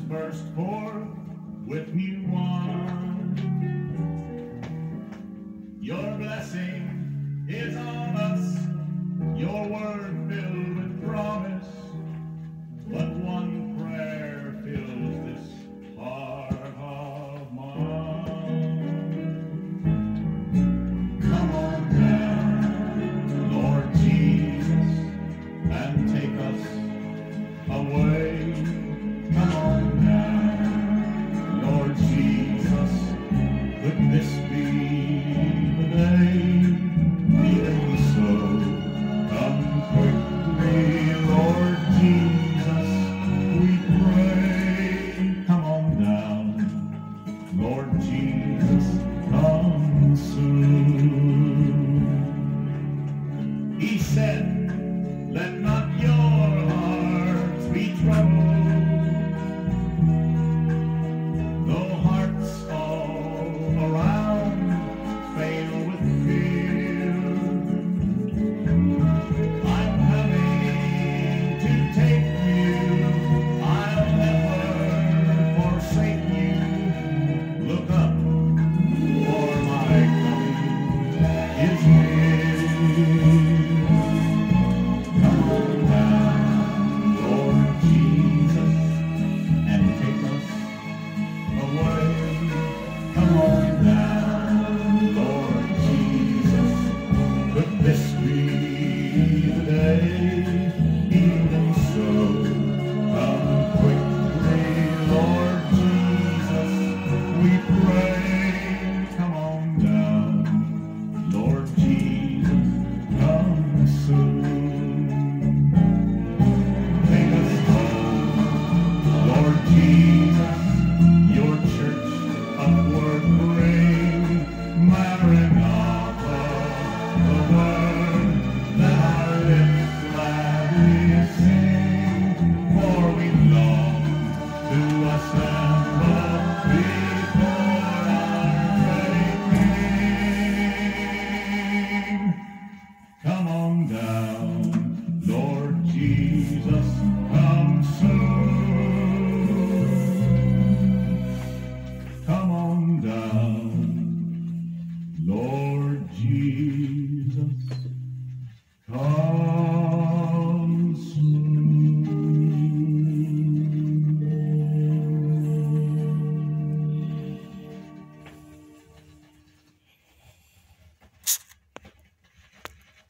burst forth with new wine. Your blessing is on us, your word filled with promise. But one prayer fills this heart of mine. Come on down, Lord Jesus, and take us away. Come on down, Lord Jesus, could this be the day? Even so, come quickly, Lord Jesus, we pray. Come on down, Lord Jesus, come soon. He said, let not your hearts be troubled, though hearts all around fail with fear. I'm coming to take you, I'll never forsake you. Look up, for my coming is near. Come on down, Lord Jesus, and take us away. Come on down, Lord Jesus, could this be the day? Even so, come quickly, Lord Jesus, we pray. Come on down, Lord Jesus, come soon. Take us home, Lord Jesus, your church upward bring. Maranatha, the word that our lips gladly sing. For we long to assemble before our great King. Come on down, Lord Jesus, come soon. Come on down, Lord Jesus, come soon.